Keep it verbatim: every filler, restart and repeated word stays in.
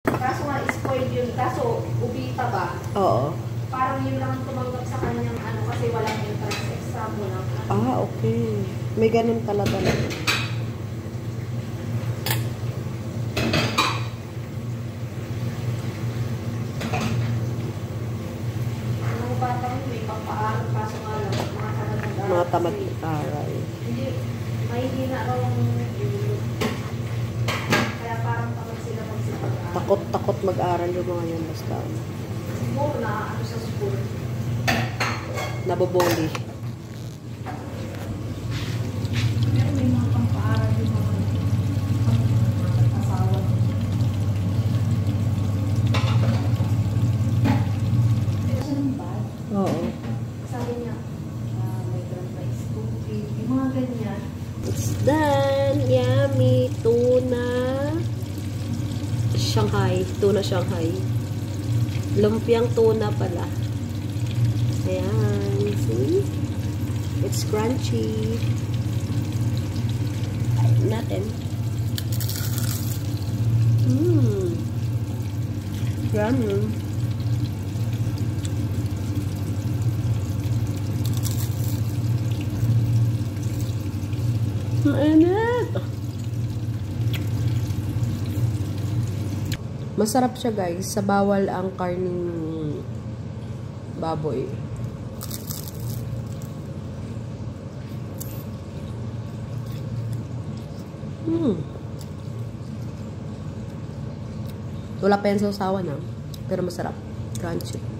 Kaso nga, spoiled yun. Kaso, ubita ba? Oo. Parang yun lang tumanggap sa kanyang ano kasi walang entrance exam, walang ano. Ah, okay. May ganun pala talaga. Ang batang may pagpaaral, kaso nga lang, mga tamad mag-aaral. Mga tamad mag-aaral. Hindi, mahihina raw ang ulo. Kaya parang tamad sila mag-aaral. Takot-takot mag-aaral yung mga yan basta. Siguro na ano sa school. Naboboli. Pero may mga pang-paaral yung mga asawa. Pero siya ng bad. Oo. Sabi niya, ah, may grandpa is stupid. Yung mga ganyan. It's done. Yummy. Tuna. Shanghai. Tuna Shanghai. Lumpiang tuna pala. Ayan. See? It's crunchy. Ayun natin. Mmm. Yummy. Mainit. Masarap siya guys. Sa bawal ang karning baboy. Hmm. Wala pa yan sa usawa na. Pero masarap. Crunchy.